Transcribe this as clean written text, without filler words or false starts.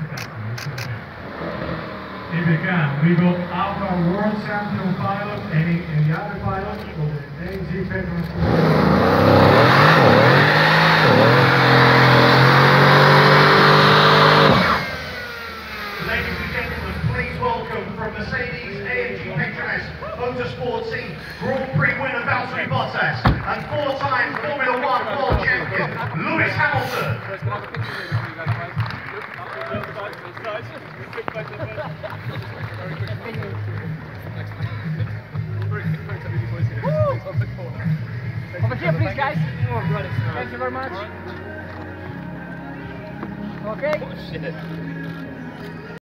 If you can, we got our world champion pilot, any other pilot for the AMG Petronas. Ladies and gentlemen, please welcome from Mercedes AMG Petronas Motorsport Team Grand Prix winner Valtteri Bottas and four-time Formula One world champion Lewis Hamilton. Over here, please, guys. Thank you very much. Okay. Oh, shit.